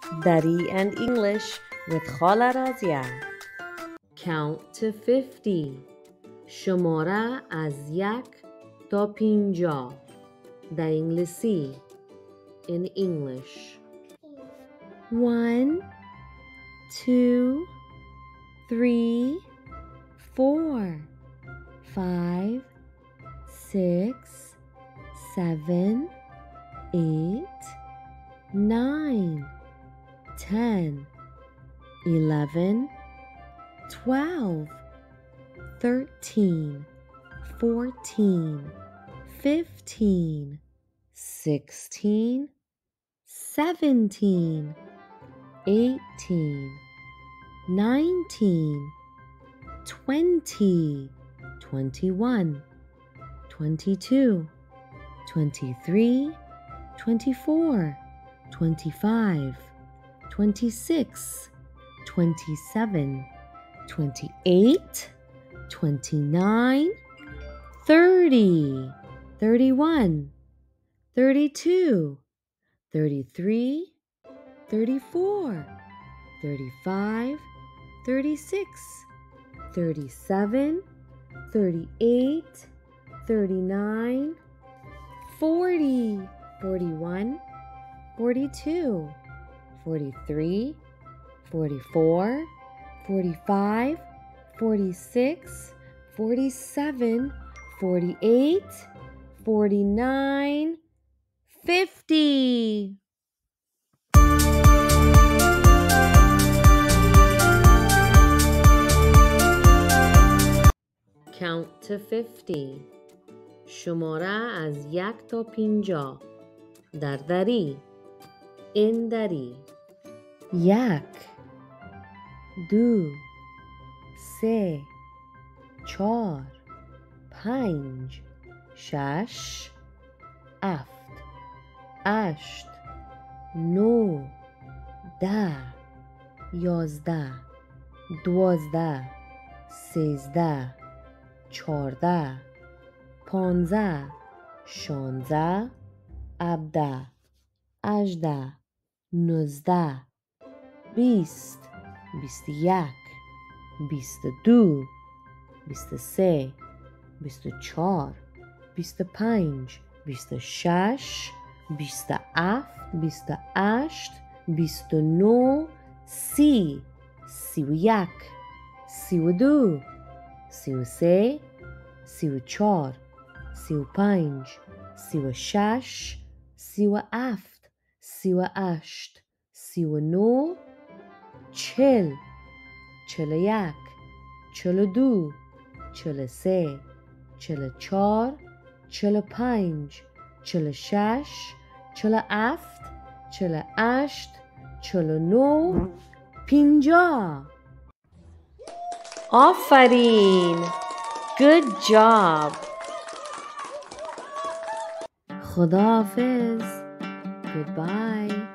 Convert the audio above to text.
Dari and English with Khala Razia. Count to 50. شماره از 1 تا 50 در انگلیسی. In English. 1 2 3 4 5 6 7 8 9 10 11 12 13 14 15 16 17 18 19 20 21 22 23 24 25 26 27 28 29 30 31 32 33 34 35 36 37 38 39 40 41 42 43 44 45 46 47 48 49 50. Count to 50. شماره از 1 تا 50 در دری. In دری. 1 2 3 4 5 6 7 8 9 10 11 12 13 14 15 16 17 18 19 20 21 22 23 24 25 26 27 28 29 30 31 32 33 34 35 36 37 38 39 40 41 42 43 44 45 46 47 48 49 50. آفرین! Good job! خداحافظ. Goodbye.